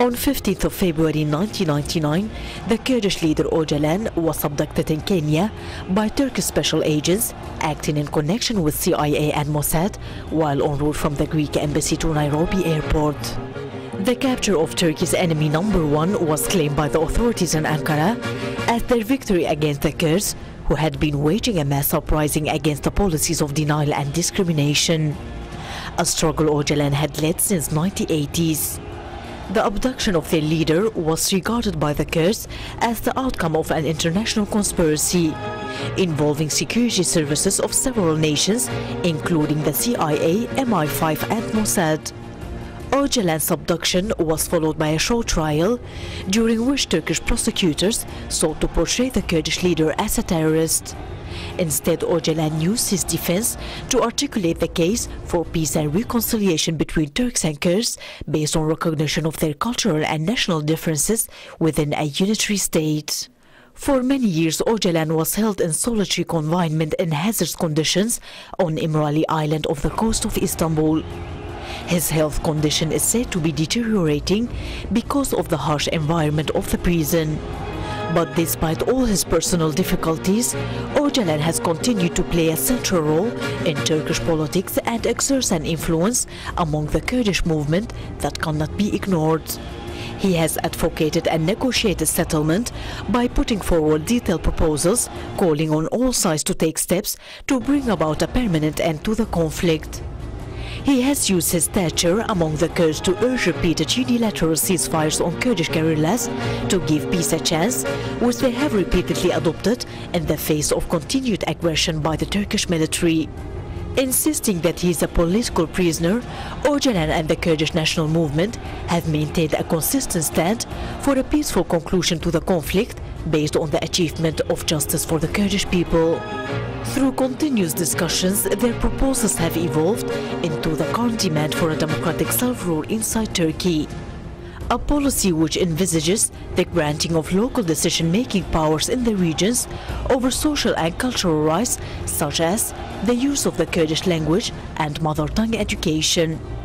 On 15th of February 1999, the Kurdish leader Öcalan was abducted in Kenya by Turkish special agents acting in connection with CIA and Mossad while en route from the Greek embassy to Nairobi airport. The capture of Turkey's enemy number one was claimed by the authorities in Ankara as their victory against the Kurds, who had been waging a mass uprising against the policies of denial and discrimination. A struggle Öcalan had led since 1980s. The abduction of their leader was regarded by the Kurds as the outcome of an international conspiracy involving security services of several nations, including the CIA, MI5 and Mossad. Öcalan's abduction was followed by a short trial, during which Turkish prosecutors sought to portray the Kurdish leader as a terrorist. Instead, Öcalan used his defense to articulate the case for peace and reconciliation between Turks and Kurds based on recognition of their cultural and national differences within a unitary state. For many years, Öcalan was held in solitary confinement in hazardous conditions on İmralı Island off the coast of Istanbul. His health condition is said to be deteriorating because of the harsh environment of the prison. But despite all his personal difficulties, Öcalan has continued to play a central role in Turkish politics and exerts an influence among the Kurdish movement that cannot be ignored. He has advocated a negotiated settlement by putting forward detailed proposals, calling on all sides to take steps to bring about a permanent end to the conflict. He has used his stature among the Kurds to urge repeated unilateral ceasefires on Kurdish guerrillas to give peace a chance, which they have repeatedly adopted in the face of continued aggression by the Turkish military. Insisting that he is a political prisoner, Öcalan and the Kurdish National Movement have maintained a consistent stand for a peaceful conclusion to the conflict based on the achievement of justice for the Kurdish people. Through continuous discussions, their proposals have evolved into the current demand for a democratic self-rule inside Turkey. A policy which envisages the granting of local decision-making powers in the regions over social and cultural rights, such as the use of the Kurdish language and mother tongue education.